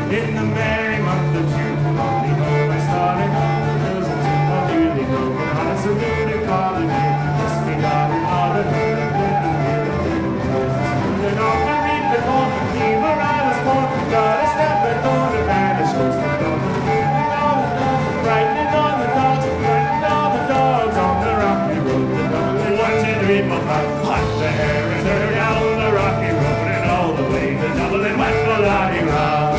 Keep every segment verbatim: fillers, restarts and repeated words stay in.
In the merry month of June, only home I started home, the hills and tip of yearly globe, and I saluted calling you, kiss me darling, all the moon and wind and wind and wind and roses. And off to reap the corn, from Cleaver I was born, got a step and thorn and vanish, goes the dawn. And all the dogs are frightening on the dogs, and frightening all the dogs on the rocky road to Dublin. Watch it reap my heart, hunt the hare and turn down the rocky road, and all the way to Dublin, west for Lottie Rock.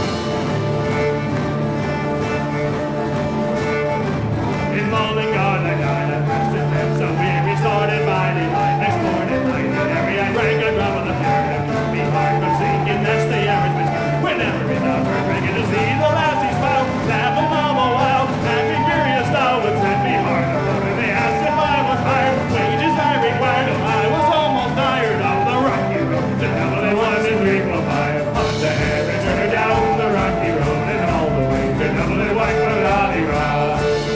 Mullingar, I died at rest and left so weary, started mighty high. Next morning, night and every I drank a drum of the pure and keep me heart from sinking. That's the average bitch. Whenever it's out for drinking to see the lassie smile, laughing all the while, acting curious now would set me hard. And they asked if I was hired, wages I required, and I was almost tired of the rocky road. The devil they wanted to drink my fire, up the hair and turn her down the rocky road, and all the way to Dublin, white for Lottie Rock.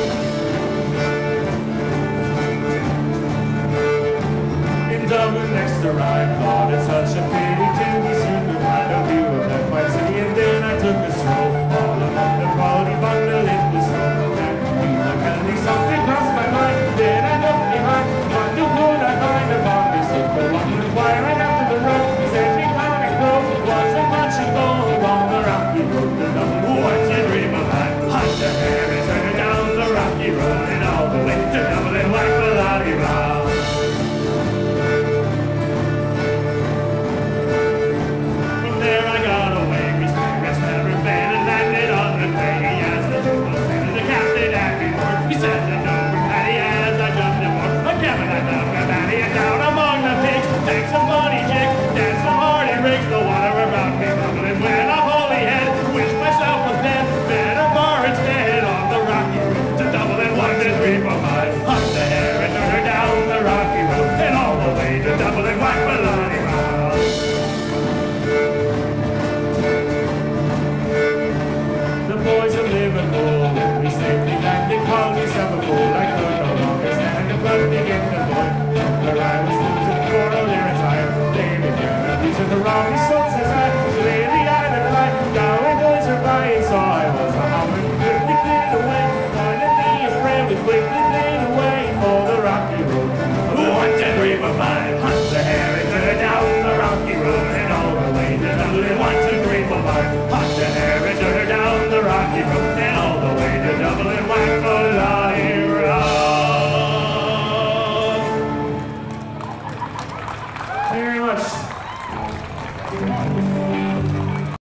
Dublin next arrived, thought it such a pity to be soon behind a view of that white city, and then I took a stroll all along the quality bundle it was so. And mechanically something crossed my mind, then I looked behind, what do good I find upon this simple one inquire right after the road, said me climbing close, it wasn't much to go along the rocky road to Dublin. Once you dream of that, hunt the hare and turn it down the rocky road, and all the way to Dublin, like the Lottie Rock. The rocky sons as I lay the island light, now and boys are buying, so I was a hobbit, quickly cleared away, finding me a friend, we quickly cleared away for the rocky road. Who wants to dream of mine?